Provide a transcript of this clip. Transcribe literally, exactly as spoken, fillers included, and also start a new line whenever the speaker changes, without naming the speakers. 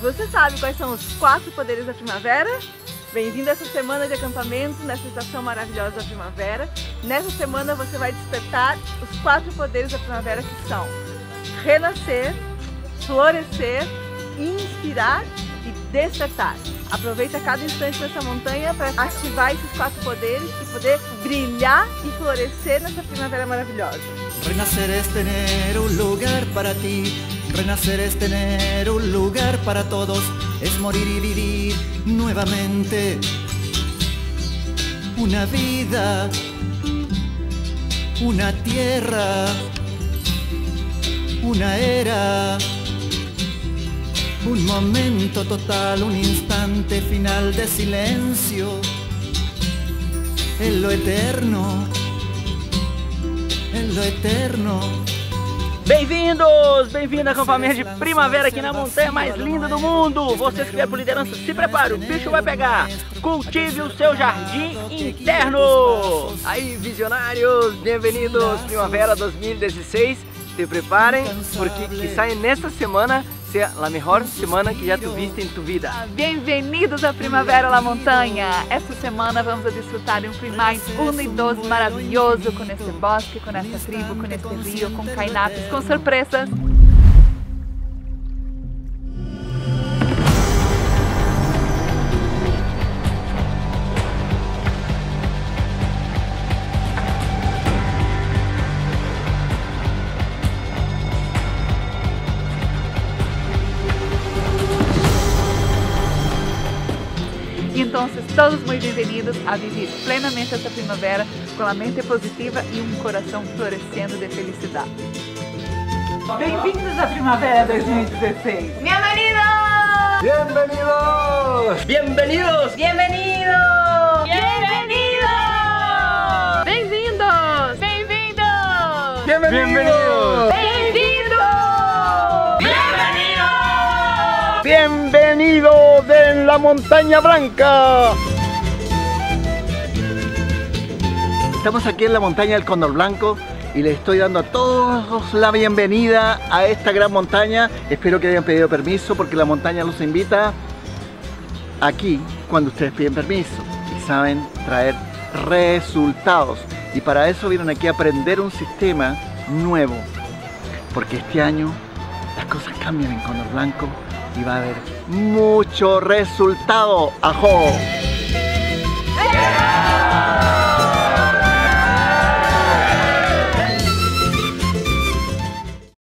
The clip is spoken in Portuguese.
Você sabe quais são os quatro poderes da primavera? Bem-vindo a essa semana de acampamento, nessa estação maravilhosa da primavera. Nessa semana você vai despertar os quatro poderes da primavera, que são renascer, florescer, inspirar e despertar. Aproveita cada instante nessa montanha para ativar esses quatro poderes e poder brilhar e florescer nessa primavera maravilhosa.
Renacer es tener un lugar para ti, renacer es tener un lugar para todos, es morir y vivir nuevamente una vida, una tierra, una era, un momento total, un instante final de silencio, en lo eterno, en lo eterno.
Bem-vindos! Bem-vindo ao acampamento de primavera aqui na montanha mais linda do mundo! Você que vier por liderança, se prepare, o bicho vai pegar! Cultive o seu jardim interno!
Aí, visionários, bem-vindos Primavera dois mil e dezesseis! Se preparem, porque quizá nesta semana sea a melhor semana que já tuviste em tu vida.
Bem-vindos à Primavera La Montanha! Esta semana vamos a disfrutar de um primais unidos maravilhoso com esse bosque, com essa tribo, com esse rio, com cainapes, com surpresas. Então, todos muito bem-vindos a viver plenamente essa primavera com a mente positiva e um coração florescendo de felicidade. Bem-vindos à Primavera dois mil e dezesseis!
Bienvenidos! Bienvenidos!
Bem-vindos!
Bem-vindos!
Bienvenidos!
Bem-vindos! Bem-vindos!
Bienvenidos!
¡Bienvenidos en la Montaña Blanca!
Estamos aquí en la montaña del Cóndor Blanco y les estoy dando a todos la bienvenida a esta gran montaña. Espero que hayan pedido permiso porque la montaña los invita aquí cuando ustedes piden permiso y saben traer resultados. Y para eso vienen aquí a aprender un sistema nuevo, porque este año las cosas cambian en Cóndor Blanco y va a haber mucho resultado. ¡Ajo!